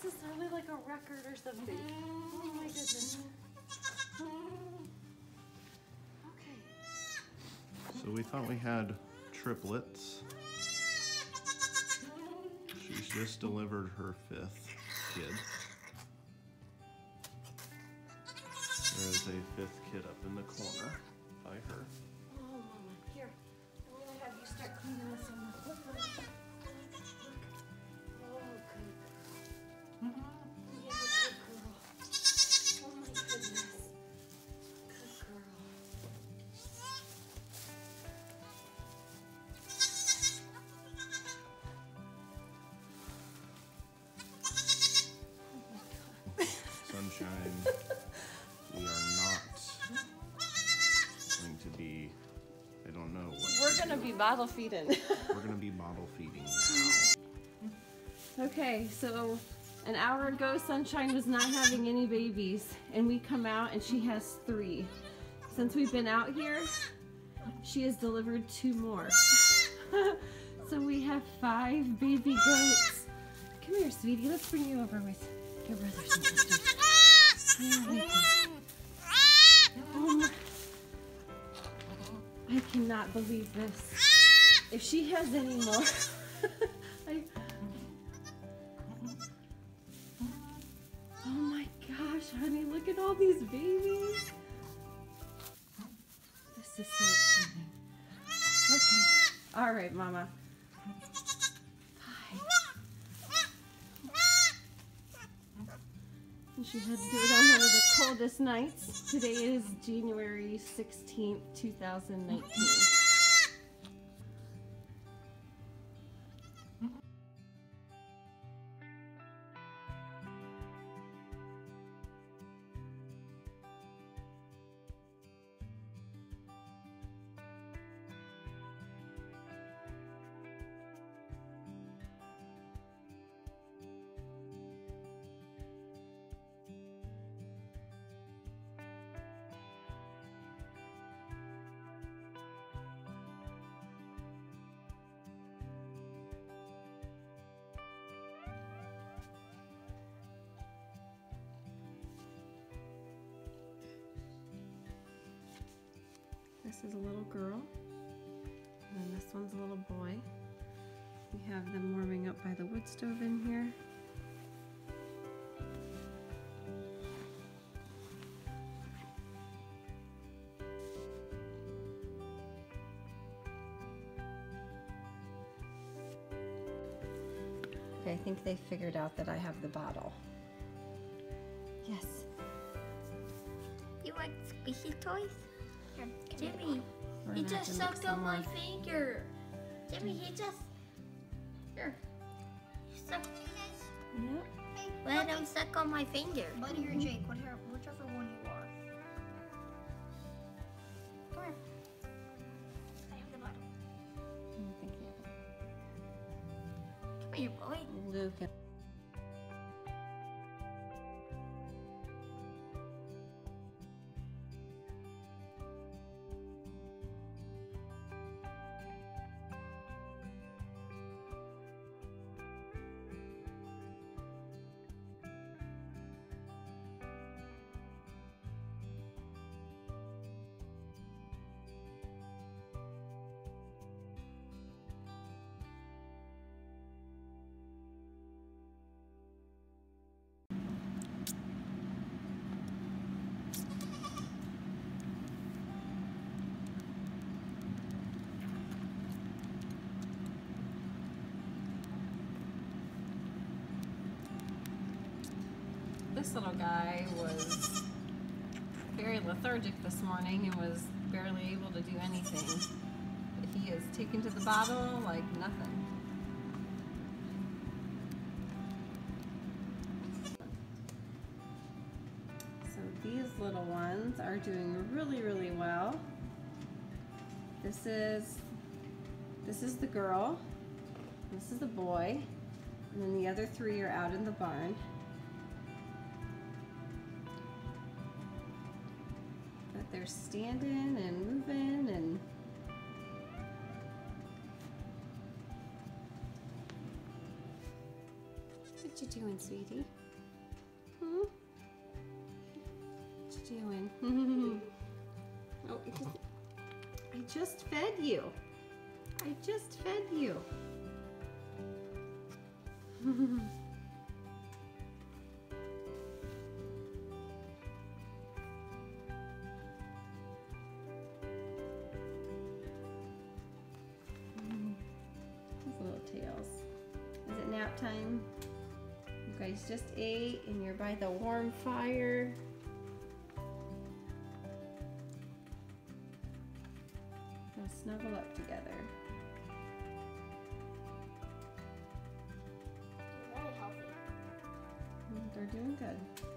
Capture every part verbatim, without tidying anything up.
This sounded like a record or something. Oh my goodness. Okay. So we thought we had triplets. She's just delivered her fifth kid. There is a fifth kid up in the corner by her. Oh, Mama, here. I'm gonna have you start cleaning this one. Look, look. Oh, good. Yeah, good girl. Oh my goodness. Good girl. Sunshine, we are not going to be, I don't know what. We're gonna be bottle feeding. We're gonna be bottle feeding now. Okay, so an hour ago, Sunshine was not having any babies, and we come out and she has three. Since we've been out here, she has delivered two more. So we have five baby goats. Come here, sweetie. Let's bring you over with your brothers and sisters. Here we go. Oh my. I cannot believe this. If she has any more, I, oh my gosh, honey, look at all these babies. This is so exciting. Okay, all right, Mama. Five. And she had to do it on one of the coldest nights. Today is January sixteenth, two thousand nineteen. This is a little girl, and then this one's a little boy. We have them warming up by the wood stove in here. Okay, I think they figured out that I have the bottle. Yes. You want squishy toys? Here, Jimmy, he just sucked on my finger. Jimmy, he just... Here. He sucked. Yep. Let him suck on my finger. Buddy or Jake, whatever, whichever one you are. Come here. I have the bottle. Thank you. Come here, boy. Luke. This little guy was very lethargic this morning and was barely able to do anything. But he is taken to the bottle like nothing. So these little ones are doing really, really well. This is this is the girl, this is the boy, and then the other three are out in the barn. But they're standing and moving and What you doing, sweetie? Hmm? What you doing? Oh, I just fed you. I just fed you. These little tails. Is it nap time? You guys just ate and you're by the warm fire. Gonna snuggle up together. Very healthy. Mm, They're doing good.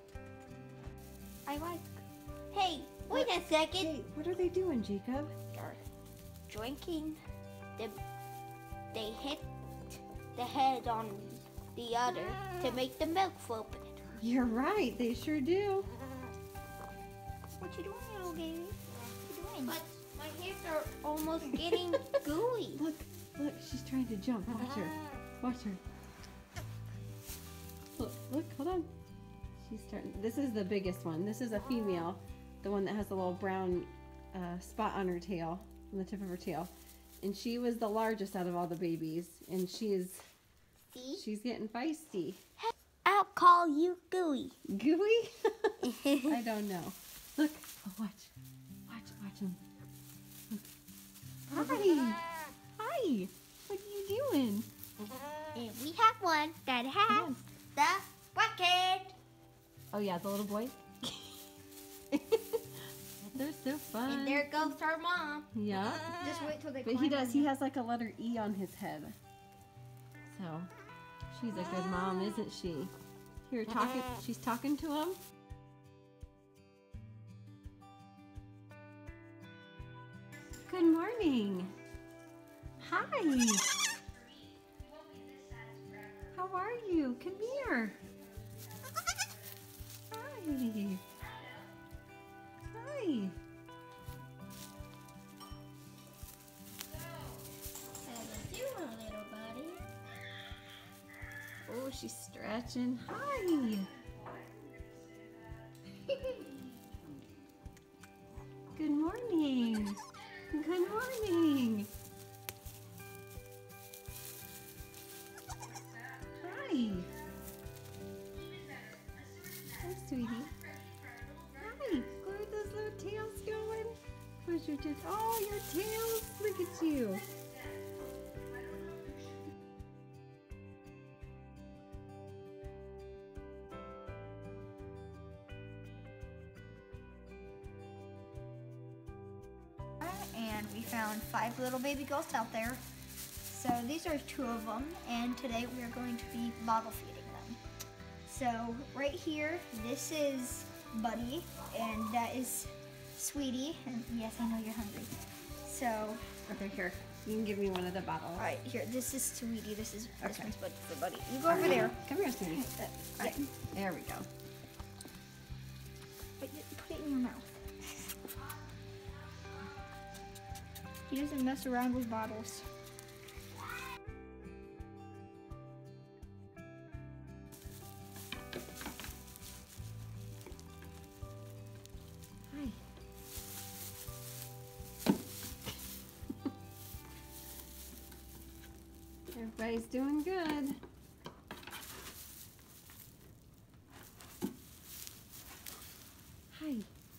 I like. Hey, wait What? a second. Hey, what are they doing, Jacob? They're drinking. The, they hit the head on the other to make the milk flow better. You're right, they sure do. What you doing, little baby? What you doing? But my hands are almost getting gooey. Look, look, she's trying to jump. Watch her. Watch her. Look, look, hold on. She's starting. This is the biggest one. This is a female. The one that has the little brown uh, spot on her tail, on the tip of her tail. And she was the largest out of all the babies. And she is, See? she's getting feisty. I'll call you gooey. Gooey? I don't know. Look, oh, watch. Watch, watch him. Look. Hi. Hi. What are you doing? And we have one that has the bucket. Oh yeah, the little boy. They're so fun. And there goes our mom. Yeah. Just wait till they But he does, he has like a letter E on his head. So, she's a good mom, isn't she? Here, talking, she's talking to him. Good morning. Hi. How are you? Come here. Hi. Hi. How you doing, little buddy? Oh, she's stretching. Hi. Good morning. Good morning. Hi. Hi, sweetie. Hi. Where are those little tails going? Where's your tails? Oh, your tails. Look at you. And we found five little baby ghosts out there. So these are two of them, and today we are going to be bottle feeding them. So right here, this is Buddy, and that is Sweetie. And yes, I know you're hungry. So, Okay, here. You can give me one of the bottles. all right, here, this is Sweetie. This is this Okay. one's Buddy for Buddy. You go over there. Come here, sweetie. Uh, All right, there we go. Put it put it in your mouth. He doesn't mess around with bottles. Hi. Everybody's doing good. Hi.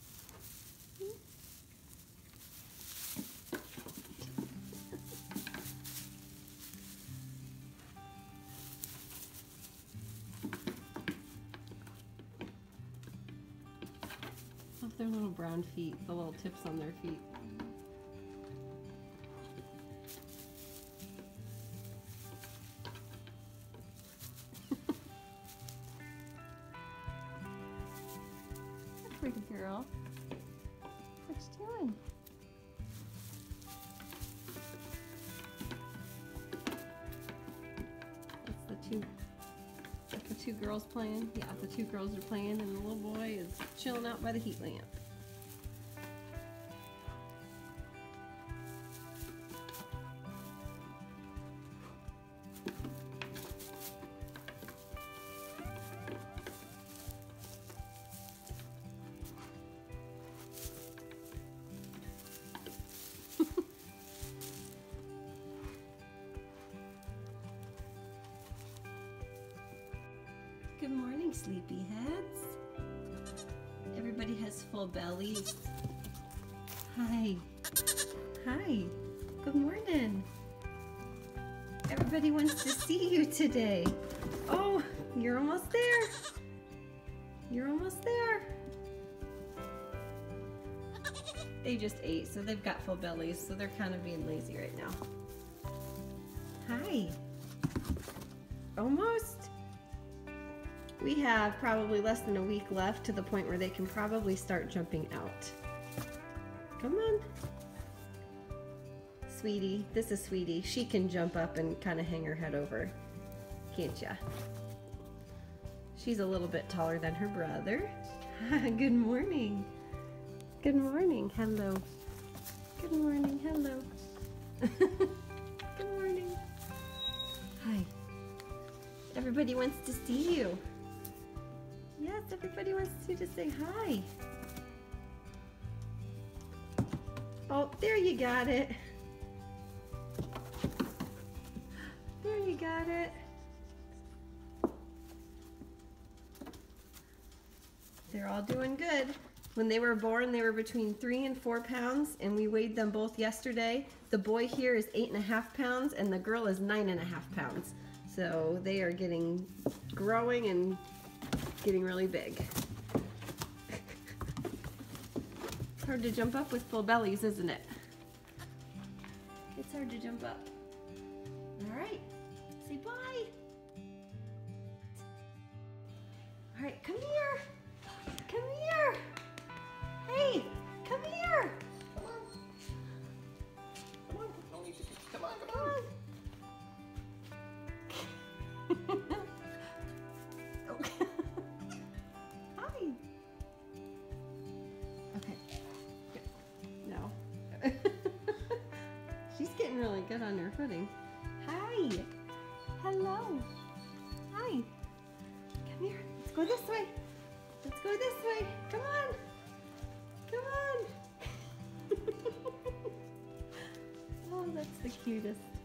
Love their little brown feet, the little tips on their feet. Pretty girl. What you doing? That's the two. That's the two girls playing. Yeah, the two girls are playing, and the little boy is chilling out by the heat lamp. Good morning, sleepyheads. Everybody has full bellies. Hi. Hi. Good morning. Everybody wants to see you today. Oh, you're almost there. You're almost there. They just ate, so they've got full bellies, so they're kind of being lazy right now. Hi. Almost. We have probably less than a week left to the point where they can probably start jumping out. Come on. Sweetie, this is Sweetie. She can jump up and kind of hang her head over. Can't ya? She's a little bit taller than her brother. Good morning. Good morning. Hello. Good morning. Hello. Good morning. Hi. Everybody wants to see you. Yes, everybody wants you to say hi. Oh, there you got it. There you got it. They're all doing good. When they were born, they were between three and four pounds, and we weighed them both yesterday. The boy here is eight and a half pounds, and the girl is nine and a half pounds. So they are getting, growing and getting really big. It's hard to jump up with full bellies, isn't it? It's hard to jump up. All right, say bye. All right, come here. Come here. Hey, come here. Come on. Come on. No need to be. Come on, come Come on. on. Okay. Hi. Okay. Good. No. She's getting really good on her footing. Hi. Hello. Hi. Come here. Let's go this way. Let's go this way. Come on. Come on. Oh, that's the cutest.